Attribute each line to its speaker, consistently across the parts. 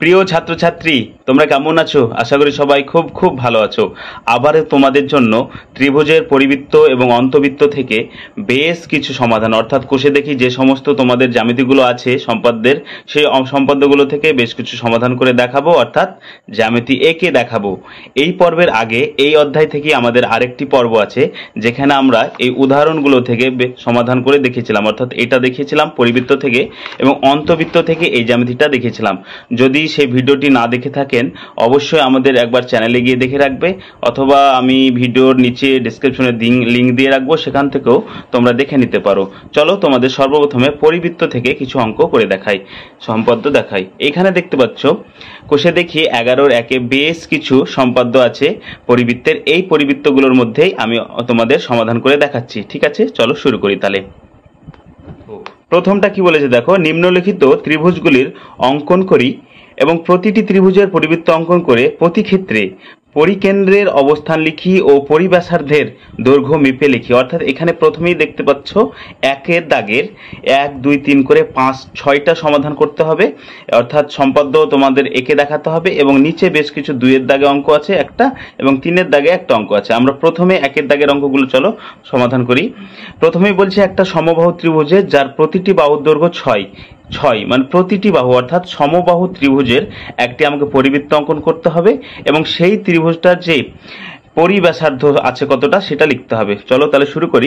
Speaker 1: প্রিয় ছাত্রছাত্রী, তোমরা কেমন আছো? আশা করি সবাই খুব খুব ভালো আছো। আবার তোমাদের জন্য ত্রিভুজের পরিবৃত্ত এবং অন্তবৃত্ত থেকে বেশ কিছু সমাধান, অর্থাৎ কোষে দেখি যে সমস্ত তোমাদের জ্যামিতিগুলো আছে সম্পাদ্যের, সেই সম্পাদ্যগুলো থেকে বেশ কিছু সমাধান করে দেখাবো, অর্থাৎ জ্যামিতি এঁকে দেখাবো। এই পর্বের আগে এই অধ্যায় থেকে আমাদের আরেকটি পর্ব আছে, যেখানে আমরা এই উদাহরণগুলো থেকে সমাধান করে দেখিয়েছিলাম, অর্থাৎ এটা দেখিয়েছিলাম পরিবৃত্ত থেকে এবং অন্তবৃত্ত থেকে এই জ্যামিতিটা দেখিয়েছিলাম। যদি সেই ভিডিওটি না দেখে থাকেন অবশ্যই আমাদের একবার চ্যানেলে গিয়ে দেখে রাখবে, অথবা আমি ভিডিওর নিচে ডেসক্রিপশনে লিঙ্ক দিয়ে রাখবো, সেখান থেকেও তোমরা দেখে নিতে পারো। চলো তোমাদের সর্বপ্রথমে পরিবৃত্ত থেকে কিছু অঙ্ক করে দেখাই, সম্পাদ্য দেখাই। এখানে দেখতে পাচ্ছ কোষে দেখি 11-এর একে বেশ কিছু সম্পাদ্য আছে পরিবৃত্তের। এই পরিবৃত্তগুলোর মধ্যেই আমি তোমাদের সমাধান করে দেখাচ্ছি। ঠিক আছে, চলো শুরু করি তাহলে। প্রথমটা কি বলেছে দেখো, নিম্নলিখিত ত্রিভুজগুলির অঙ্কন করি এবং প্রতিটি ত্রিভুজের পরিবৃত্ত অঙ্কন করে প্রতি ক্ষেত্রে পরিকেন্দ্রের অবস্থান লিখি ও পরিব্যাসার্ধের দৈর্ঘ্য মেপে লিখি। অর্থাৎ এখানে প্রথমেই দেখতে পাচ্ছ একের দাগের 1, 2, 3 করে 5, 6টা সমাধান করতে হবে, অর্থাৎ সম্পাদ্য তোমাদের এঁকে দেখাতে হবে। এবং নিচে বেশ কিছু 2-এর দাগে অঙ্ক আছে একটা এবং 3-এর দাগে একটা অঙ্ক আছে। আমরা প্রথমে 1-এর দাগের অঙ্কগুলো চলো সমাধান করি। প্রথমেই বলছে একটা সমবাহু ত্রিভুজে যার প্রতিটি বাহুর দৈর্ঘ্য 6 মানে প্রতিটি বাহু অর্থাৎ সমবাহু ত্রিভুজের একটি আমাকে পরিবৃত্ত অঙ্কন করতে হবে এবং সেই ত্রিভুজটার যে পরিব্যাসার্ধ আছে কতটা সেটা লিখতে হবে। চলো তাহলে শুরু করি।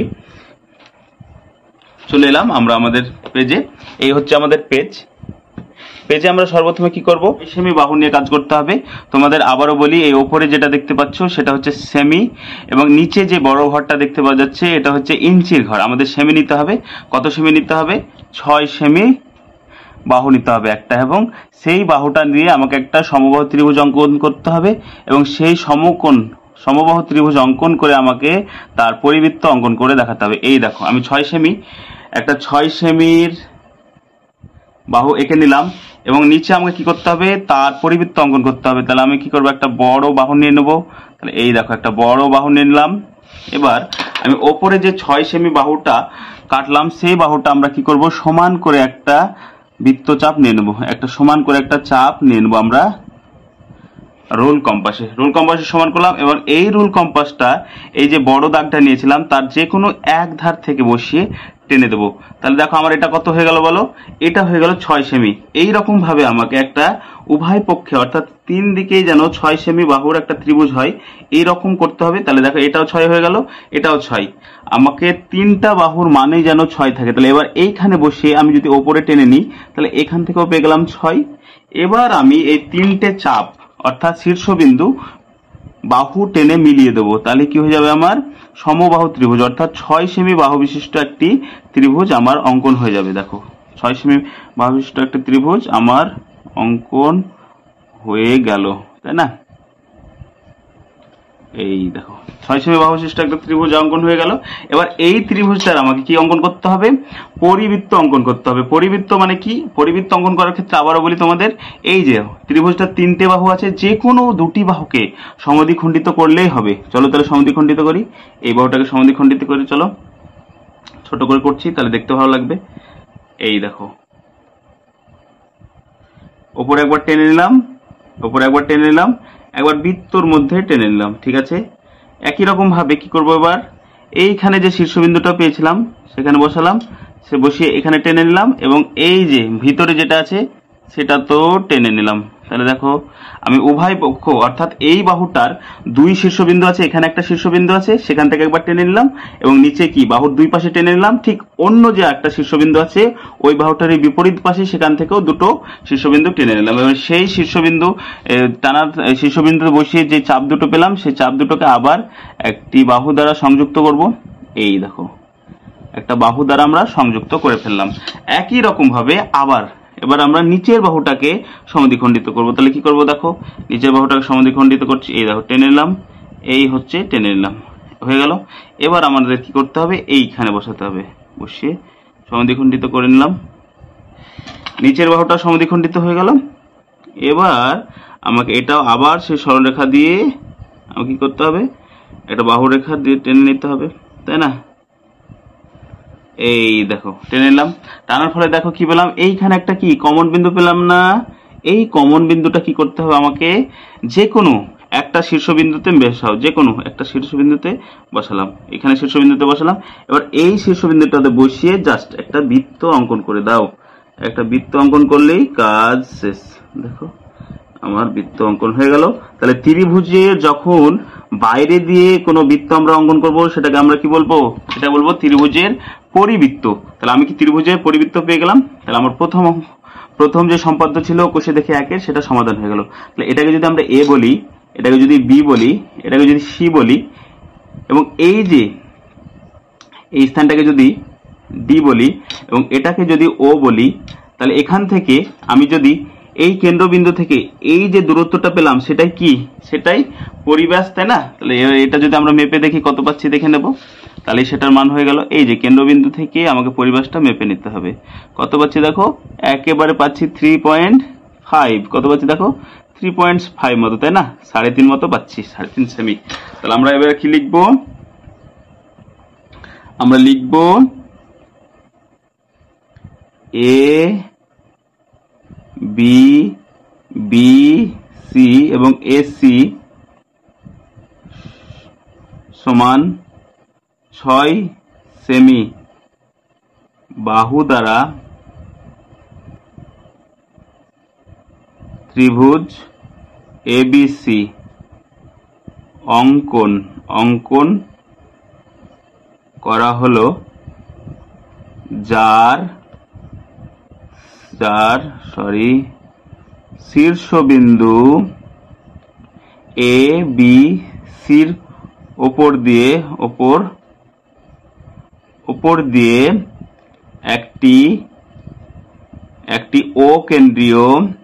Speaker 1: চলে এলাম আমরা আমাদের পেজে। এই হচ্ছে আমাদের পেজে আমরা সর্বপ্রথমে কি করব, সেমি বাহু নিয়ে কাজ করতে হবে। তোমাদের আবারও বলি, এই ওপরে যেটা দেখতে পাচ্ছ সেটা হচ্ছে সেমি এবং নিচে যে বড় ঘরটা দেখতে পাওয়া যাচ্ছে এটা হচ্ছে ইঞ্চির ঘর। আমাদের সেমি নিতে হবে। কত সেমি নিতে হবে? 6 সেমি বাহু নিতে হবে একটা, এবং সেই বাহুটা দিয়ে আমাকে একটা সমবাহু ত্রিভুজ অঙ্কন করতে হবে এবং সেই সমবাহু ত্রিভুজ অঙ্কন করে আমাকে তার পরিবৃত্ত অঙ্কন করে দেখাতে হবে। এই দেখো আমি 6 সেমি একটা 6 সেমির বাহু এঁকে নিলাম এবং নিচে আমাকে কি করতে হবে, তার পরিবৃত্ত অঙ্কন করতে হবে। তাহলে আমি কি করবো, একটা বড় বাহু নিয়ে নেবো। তাহলে এই দেখো একটা বড় বাহু নিয়ে নিলাম। এবার আমি ওপরে যে 6 সেমি বাহুটা কাটলাম সেই বাহুটা আমরা কি করব, সমান করে একটা বৃত্তচাপ নিয়ে নেবো, একটা সমান করে একটা চাপ নিয়ে নেবো আমরা রুল কম্পাসে সমান করলাম। এবং এই রুল কম্পাসটা এই যে বড় দাগটা নিয়েছিলাম তার যে কোনো এক ধার থেকে বসিয়ে টেনে দেবো। তাহলে দেখো আমার এটা কত হয়ে গেল বলো, এটা হয়ে গেল 6 সেমি। এইরকম ভাবে আমাকে একটা উভয় পক্ষে অর্থাৎ 3 দিকেই যেন 6 সেমি বাহুর একটা ত্রিভুজ হয় এইরকম করতে হবে। তাহলে দেখো এটাও 6 হয়ে গেল, এটাও 6। আমাকে 3টা বাহুর মানেই যেন 6 থাকে। তাহলে এবার এইখানে বসিয়ে আমি যদি ওপরে টেনে নিই তাহলে এখান থেকেও পেয়ে গেলাম 6। এবার আমি এই 3টে চাপ অর্থাৎ শীর্ষবিন্দু বাহু টেনে মিলিয়ে দেবো। তাহলে কি হয়ে যাবে, আমার সমবাহু ত্রিভুজ অর্থাৎ 6 সেমি বাহু বিশিষ্ট একটি ত্রিভুজ আমার অঙ্কন হয়ে যাবে। দেখো 6 সেমি বাহু বিশিষ্ট একটি ত্রিভুজ আমার অঙ্কন হয়ে গেল, তাই না? এই দেখো 6 সেমি বাহু বিশিষ্ট একটা ত্রিভুজ অঙ্কন হয়ে গেল। এবার এই ত্রিভুজটার আমাকে কি অঙ্কন করতে হবে, পরিবৃত্ত অঙ্কন করতে হবে। পরিবৃত্ত মানে কি, পরিবৃত্ত অঙ্কন করার ক্ষেত্রে আবারও বলি তোমাদের, এই যে ত্রিভুজটার 3টে বাহু আছে, যে কোনো 2টি বাহুকে সমদ্বিখণ্ডিত করলেই হবে। চলো তাহলে সমদ্বিখণ্ডিত করি। এই বাহুটাকে সমদ্বিখণ্ডিত করে চলো, ছোট করে করছি তাহলে দেখতে ভালো লাগবে। এই দেখো ওপরে একবার টেনে নিলাম, একবার বৃত্তর মধ্যে টেনে নিলাম। ঠিক আছে, একই রকম ভাবে কি করবো, এবার এইখানে যে শীর্ষবিন্দুটা পেয়েছিলাম সেখানে বসালাম, সে বসিয়ে এখানে টেনে নিলাম এবং এই যে ভিতরে যেটা আছে সেটা তো টেনে নিলাম। তাহলে দেখো আমি উভয় পক্ষ অর্থাৎ এই বাহুটার 2 শীর্ষবিন্দু আছে, এখানে একটা শীর্ষবিন্দু আছে, সেখান থেকে একবার টেনে নিলাম এবং নিচে কি বাহুর 2 পাশে টেনে নিলাম। ঠিক অন্য যে একটা শীর্ষবিন্দু আছে ওই বাহুটার বিপরীত পাশে সেখান থেকেও 2টো শীর্ষবিন্দু টেনে নিলাম এবং সেই শীর্ষবিন্দু বসিয়ে যে চাপ দুটো পেলাম সেই চাপ দুটোকে আবার একটি বাহু দ্বারা সংযুক্ত করব। এই দেখো একটা বাহু দ্বারা আমরা সংযুক্ত করে ফেললাম। একই রকম ভাবে আবার এবার আমরা নিচের বাহুটাকে সমদ্বিখণ্ডিত করব। তাহলে কি করব, দেখো নিচের বাহুটাকে সমদ্বিখণ্ডিত করছি। এই দেখো টেনে নিলাম, এই হচ্ছে টেনে নিলাম, হয়ে গেল। এবার আমাদের কি করতে হবে, এইখানে বসাতে হবে, বসিয়ে সমদ্বিখণ্ডিত করে নিলাম। নিচের বাহুটা সমদ্বিখণ্ডিত হয়ে গেল। এবার আমাকে এটাও আবার সেই সরলরেখা দিয়ে আমাকে কি করতে হবে, একটা বাহু রেখা দিয়ে টেনে নিতে হবে, তাই না? এই দেখো টেনে নিলাম। টানার ফলে দেখো কি পেলাম, এইখানে একটা কি কমন বিন্দু পেলাম না, এই কমন বিন্দুটা কি করতে হবে আমাকে, যে কোনো একটা শীর্ষবিন্দুতে বসাও, যে কোনো একটা শীর্ষবিন্দুতে বসালাম, এখানে শীর্ষবিন্দুতে বসালাম। এবার এই শীর্ষবিন্দুটাতে বসিয়ে জাস্ট একটা বৃত্ত অঙ্কন করে দাও। একটা বৃত্ত অঙ্কন করলেই কাজ শেষ। দেখো আমার বৃত্ত অঙ্কন হয়ে গেল। তাহলে ত্রিভুজে যখন বাইরে দিয়ে কোনো বৃত্ত আমরা অঙ্কন করব সেটাকে আমরা কি বলবো, এটা বলবো ত্রিভুজের পরিবৃত্ত। তাহলে আমি কি ত্রিভুজের পরিবৃত্ত পেয়ে গেলাম। তাহলে আমার প্রথম যে সম্পাদ্য ছিল কোষে দেখে একের, সেটা সমাধান হয়ে গেল। তাহলে এটাকে যদি আমরা এ বলি, এটাকে যদি বি বলি, এটাকে যদি সি বলি, এবং এই যে এই স্থানটাকে যদি ডি বলি, এবং এটাকে যদি ও বলি, তাহলে এখান থেকে আমি যদি এই কেন্দ্রবিন্দু থেকে এই যে দূরত্বটা পেলাম সেটাই কি, সেটাই পরিব্যাস, তাই না? তাহলে এটা যদি আমরা মেপে দেখি কত পাচ্ছি দেখে নেব। তাহলে সেটার মান হয়ে গেল, এই যে কেন্দ্রবিন্দু থেকে আমাকে পরিব্যাসটা মেপে নিতে হবে। কত পাচ্ছি দেখো, একেবারে পাচ্ছি 3.5। কত পাচ্ছি দেখো, 3.5 মতো, তাই না? 3.5 মতো পাচ্ছি, 3.5 সেমি। তাহলে আমরা এবার কি লিখবো, আমরা লিখবো এ বি, বি সি এবং এ সি সমান 6 সেমি বাহু দ্বারা ত্রিভুজ এবিসি অঙ্কন করা হলো, যার শীর্ষবিন্দু এ বি সির উপর দিয়ে একটি ও কেন্দ্রীয়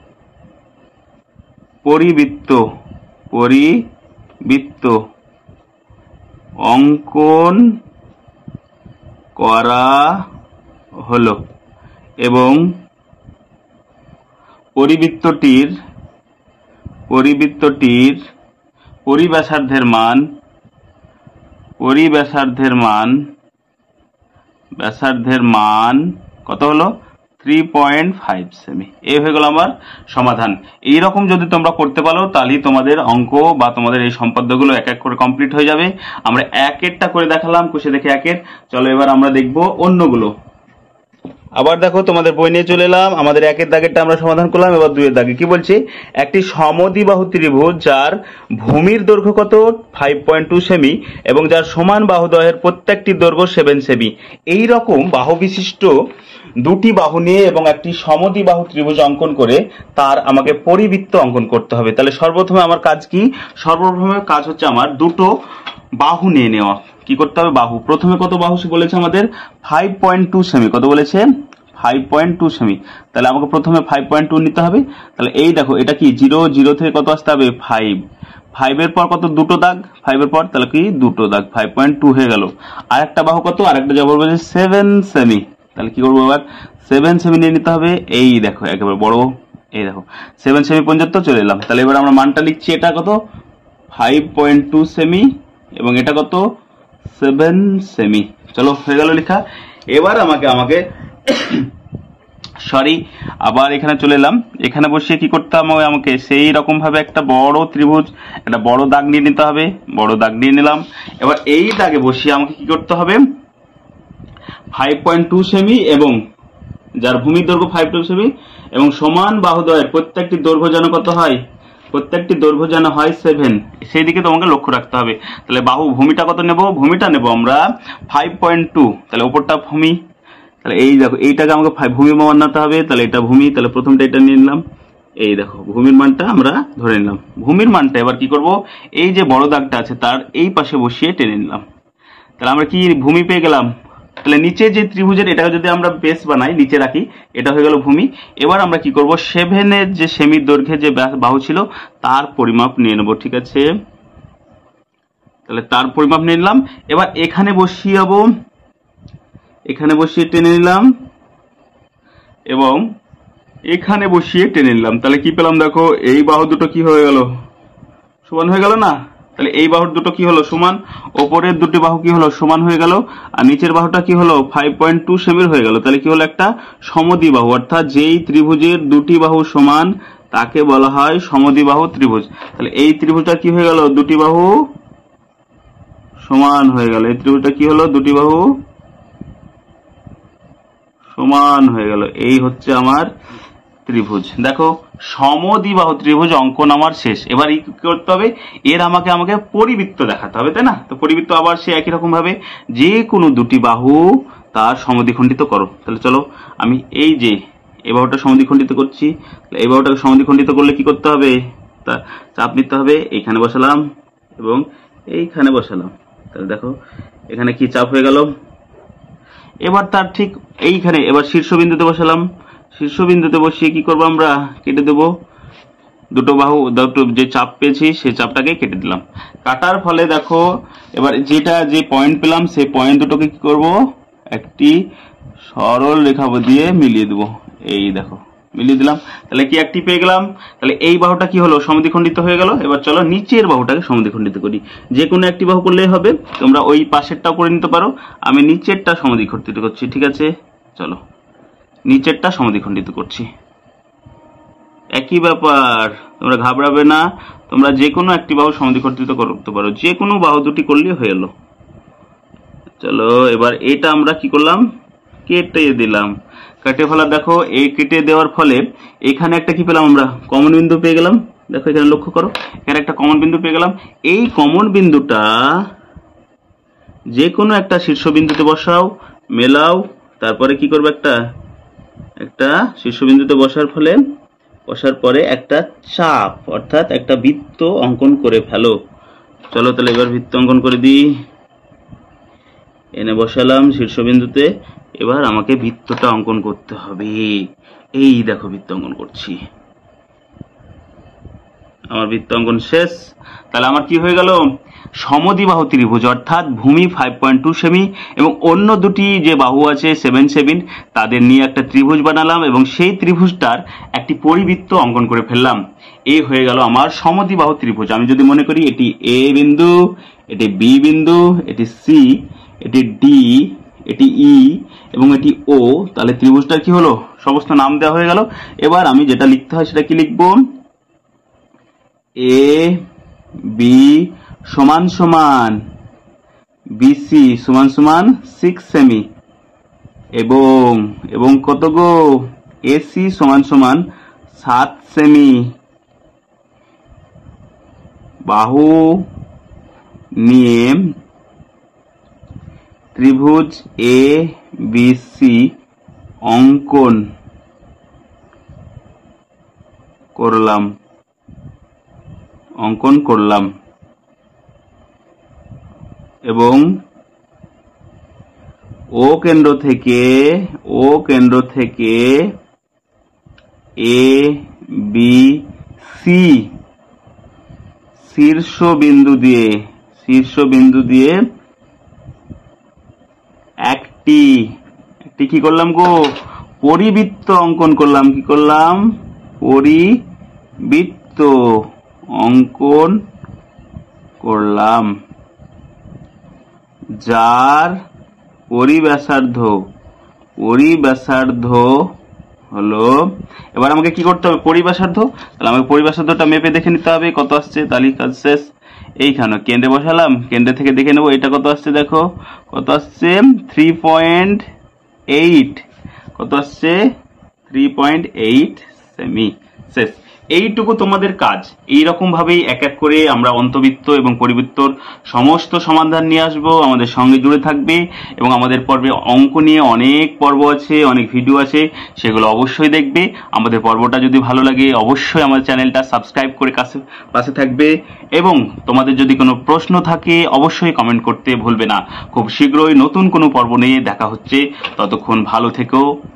Speaker 1: পরিবৃত্ত অঙ্কন করা হলো, এবং পরিবৃত্তটির পরিব্যাসার্ধের মান কত হলো, 3.5 সেমি। এই হয়ে গেল আমার সমাধান। এইরকম যদি তোমরা করতে পারো তাহলে তোমাদের অঙ্ক বা তোমাদের এই সম্পাদ্যগুলো এক এক করে কমপ্লিট হয়ে যাবে। আমরা একেরটা করে দেখালাম, কোষে দেখে একের। চলো এবার আমরা দেখবো অন্যগুলো। আবার দেখো তোমাদের বই নিয়ে চলে এলাম। আমাদের একের দাগেরটা আমরা সমাধান করলাম। এবার দুইয়ের দাগে কি বলছে, একটি সমদ্বিবাহু ত্রিভুজ যার ভূমির দৈর্ঘ্য কত 5.2 সেমি এবং যার সমান বাহুদ্বয়ের প্রত্যেকটি দৈর্ঘ্য 7 সেমি। এই রকম বাহু বিশিষ্ট দুটি বাহু নিয়ে এবং একটি সমদ্বিবাহু ত্রিভুজ অঙ্কন করে তার আমাকে পরিবৃত্ত অঙ্কন করতে হবে। তাহলে সর্বপ্রথমে আমার কাজ কি, সর্বপ্রথমে কাজ হচ্ছে আমার দুটো বাহু নিয়ে নেওয়া। কি করতে হবে, বাহু। প্রথমে কত বাহু বলেছে আমাদের, 5.2 সেমি। কত বলেছে, 5.2 সেমি। তাহলে আমাকে প্রথমে 5.2 নিতে হবে। তাহলে এই দেখো এটা কি 0 থেকে কত আসতে হবে, 5 এর পর কত, দুটো দাগ, 5 এর পর, তাহলে কি দুটো দাগ, 5.2 হয়ে গেল। আরেকটা বাহু কত, আরেকটা যাবো 7 সেমি। তাহলে কি করবো, এবার 7 সেমি নিয়ে নিতে হবে। এই দেখো একেবারে বড়, এই দেখো 7 সেমি পর্যন্ত চলে এলাম। তাহলে এবার আমরা মানটা লিখছি, এটা কত 5.2 সেমি এবং এটা কত 7 সেমি। চলো হয়ে গেল লেখা। এবার আমাকে আবার এখানে চলে এলাম। এখানে বসিয়ে কি করতে হবে, আমাকে সেই রকম ভাবে একটা বড় ত্রিভুজ, একটা বড় দাগ নিয়ে নিতে হবে। বড় দাগ নিয়ে নিলাম। এবার এই দাগে বসিয়ে আমাকে কি করতে হবে, 5.2 সেমি এবং যার ভূমির দৈর্ঘ্য 5.2 সেমি এবং সমান বাহুদ্বয়ের প্রত্যেকটি দৈর্ঘ্য যেন কত হয়, প্রত্যেকটি দৈর্ঘ্য যেন হয় 7, সেই দিকে তোমাকে লক্ষ্য রাখতে হবে। তাহলে বাহু ভূমিটা কত নেব, ভূমিটা নেব আমরা 5.2। তাহলে উপরটা ভূমি, তাহলে এই দেখো এইটাকে আমাকে ভূমি মান বানাতে হবে। তাহলে এটা ভূমি, তাহলে প্রথমটা এটা নিয়ে নিলাম। এই দেখো ভূমির মানটা আমরা ধরে নিলাম। ভূমির মানটা এবার কি করব, এই যে বড় দাগটা আছে তার এই পাশে বসিয়ে টেনে নিলাম। তাহলে আমরা কি ভূমি পেয়ে গেলাম। তাহলে নিচে যে ত্রিভুজের এটাকে যদি আমরা বেস বানাই, নিচে রাখি, এটা হয়ে গেল ভূমি। এবার আমরা কি করব, 7 যে সেমির দৈর্ঘ্যে যে বাহু ছিল তার পরিমাপ নিয়ে নেব। ঠিক আছে, তাহলে তার পরিমাপ নিয়ে নিলাম। এবার এখানে বসিয়ে যাবো, এখানে বসিয়ে টেনে নিলাম এবং এখানে বসিয়ে টেনে নিলাম। তাহলে কি পেলাম দেখো, এই বাহু দুটো কি হয়ে গেল, সমান হয়ে গেল না। তাহলে এই বাহুর দুটো কি হলো, সমান। ওপরের দুটি বাহু কি হলো, সমান হয়ে গেল। আর নিচের বাহুটা কি হলো, 5.2 সেমির হয়ে গেল। তাহলে কি হলো, একটা সমদ্বিবাহু, অর্থাৎ যেই ত্রিভুজের দুটি বাহু সমান তাকে বলা হয় সমদ্বিবাহু ত্রিভুজ। তাহলে এই ত্রিভুজটা কি হয়ে গেল, দুটি বাহু সমান হয়ে গেল। এই ত্রিভুজটা কি হলো, দুটি বাহু সমান হয়ে গেল। এই হচ্ছে আমার ত্রিভুজ। দেখো সমদ্বিবাহু ত্রিভুজ অঙ্কন আমার শেষ। এবার কি করতে হবে, এর আমাকে পরিবৃত্ত দেখাতে হবে, তাই না? তো পরিবৃত্ত আবার সে একই রকম ভাবে যে কোনো দুটি বাহু তার সমদ্বিখণ্ডিত করো। তাহলে চলো আমি এই যে এই বাহুটা সমদ্বিখণ্ডিত করছি। এই বাহুটাকে সমদ্বিখণ্ডিত করলে কি করতে হবে, তা চাপ নিতে হবে। এইখানে বসালাম এবং এইখানে বসালাম। তাহলে দেখো এখানে কি চাপ হয়ে গেল। এবার তার ঠিক এইখানে এবার শীর্ষবিন্দুতে বসালাম। শীর্ষবিন্দুতে বসিয়ে কি করবো, আমরা কেটে দেব দুটো বাহু, দুটো যে চাপ পেয়েছি সেই চাপটাকে কেটে দিলাম। কাটার ফলে দেখো এবার যেটা যে পয়েন্ট পেলাম সেই পয়েন্ট দুটোকে কি করব, একটি সরল রেখা দিয়ে মিলিয়ে দেব। এই দেখো মিলিয়ে দিলাম। তাহলে কি একটি পেয়ে গেলাম। তাহলে এই বাহুটা কি হলো, সমদ্বিখণ্ডিত হয়ে গেল। এবার চলো নিচের বাহুটাকে সমদ্বিখণ্ডিত করি। যে কোনো একটি বাহু করলেই হবে, তোমরা ওই পাশেরটাও করে নিতে পারো। আমি নিচেরটা সমদ্বিখণ্ডিত করছি, ঠিক আছে? চলো নিচেরটা সমদ্বিখণ্ডিত করছি। একই ব্যাপার, তোমরা ঘাবড়াবে না। তোমরা যে কোনো একটি বাহু সমদ্বিখণ্ডিত করতে পারো, যে কোনো বাহু দুটি করলেই হয়ে গেল। চলো এবার এটা আমরা কি করলাম, কেটে দিলাম। কেটে ফেলা, দেখো এই কেটে দেওয়ার ফলে এখানে একটা কি পেলাম, আমরা কমন বিন্দু পেয়ে গেলাম। দেখো এখানে লক্ষ্য করো, এখানে একটা কমন বিন্দু পেয়ে গেলাম। এই কমন বিন্দুটা যে কোনো একটা শীর্ষবিন্দুতে বসাও, মেলাও, তারপরে কি করবে, একটা শীর্ষবিন্দুতে বসার পরে একটা চাপ অর্থাৎ একটা বৃত্ত অঙ্কন করে ফেলো। চলো তাহলে এবার বৃত্ত অঙ্কন করে দিই। এনে বসালাম শীর্ষবিন্দুতে। এবার আমাকে বৃত্তটা অঙ্কন করতে হবে। এই দেখো বৃত্ত অঙ্কন করছি, আমার বৃত্ত অঙ্কন শেষ। তাহলে আমার কি হয়ে গেল, সমদ্বিবাহু ত্রিভুজ অর্থাৎ ভূমি 5.2 সেমি এবং অন্য দুটি যে বাহু আছে 7 তাদের নিয়ে একটা ত্রিভুজ বানালাম এবং সেই ত্রিভুজটার একটি পরিবৃত্ত অঙ্কন করে ফেললাম। এই হয়ে গেল আমার সমদ্বিবাহু ত্রিভুজ। আমি যদি মনে করি এটি এ বিন্দু, এটি বি বিন্দু, এটি সি, এটি ডি, এটি ই এবং এটি ও, তাহলে ত্রিভুজটার কি হলো, সমস্ত নাম দেওয়া হয়ে গেল। এবার আমি যেটা লিখতে হয় সেটা কি লিখবো, এ বি সমান সমান বিসি সমান সমান 6 সেমি এবং কত গো, এসি সমান সমান 7 সেমি। বাহু নিয়ে ত্রিভুজ এ বি সি অঙ্কন করলাম এবং ও কেন্দ্র থেকে এ বি সি শীর্ষবিন্দু দিয়ে একটি কি করলাম গো, পরিবৃত্ত অঙ্কন করলাম। কি করলাম, পরিবৃত্ত অঙ্কন করলাম, যার পরিব্যাসার্ধ হলো, এবার আমাকে কি করতে হবে, পরিব্যাসার্ধ। তাহলে আমাকে পরিব্যাসার্ধটা মেপে দেখে নিতে হবে কত আসছে। তাহলে কাজ শেষ। এইখানে কেন্দ্রে বসালাম, কেন্দ্র থেকে দেখে নেবো এটা কত আসছে। দেখো কত আসছে, 3.8। কত আসছে, 3.8 সেমি। শেষ। এইটুকু তোমাদের কাজ। এইরকম ভাবেই এক এক করে আমরা অন্তবৃত্ত এবং পরিবৃত্তর সমস্ত সমাধান নিয়ে আসবো। আমাদের সঙ্গে জুড়ে থাকবে এবং আমাদের পর্বে অঙ্ক নিয়ে অনেক পর্ব আছে, অনেক ভিডিও আছে, সেগুলো অবশ্যই দেখবে। আমাদের পর্বটা যদি ভালো লাগে অবশ্যই আমার চ্যানেলটা সাবস্ক্রাইব করে পাশে থাকবে এবং তোমাদের যদি কোনো প্রশ্ন থাকে অবশ্যই কমেন্ট করতে ভুলবে না। খুব শীঘ্রই নতুন কোনো পর্ব নিয়ে দেখা হচ্ছে। ততক্ষণ ভালো থেকো।